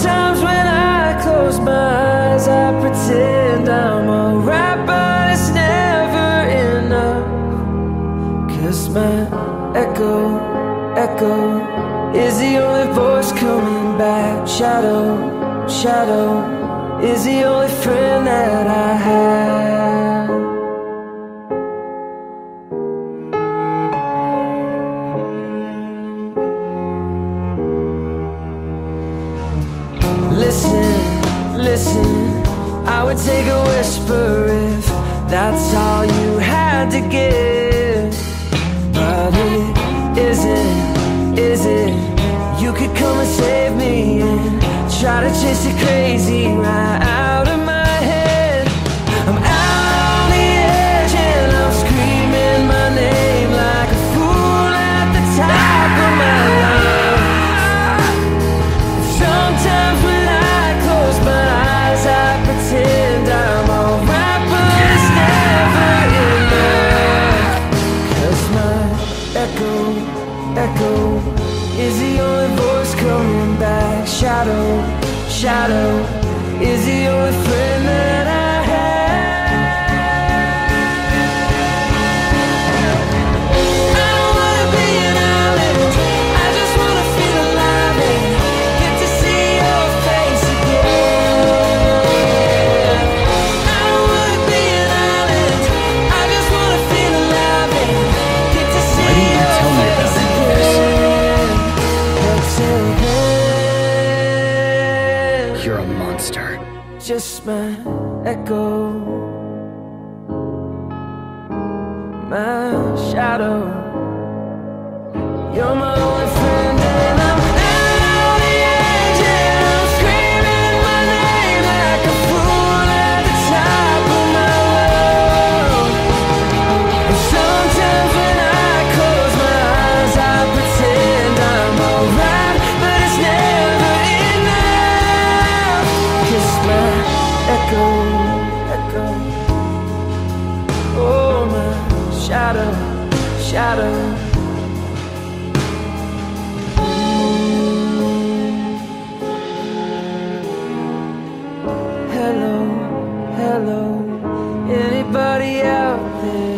Sometimes when I close my eyes, I pretend I'm alright, but it's never enough. 'Cause my echo is the only voice coming back. Shadow is the only friend that I have. Listen, I would take a whisper if that's all you had to give. But it isn't, is it? You could come and save me and try to chase it crazy right out of my head. I'm out on the edge and I'm screaming my name like a fool at the top of my lungs. Sometimes when I close my eyes, I pretend I'm alright, but it's never enough. 'Cause my echo is the only voice coming back. Shadow is the only friend that I You're a monster. just my echo, my shadow. You're my only friend and I'm out on the edge and I'm screaming my name like a fool at the top of my lungs. And sometimes when I close my eyes, I pretend I'm alright, but it's never enough. 'Cause my echo, oh my shadow. Hello, anybody out there?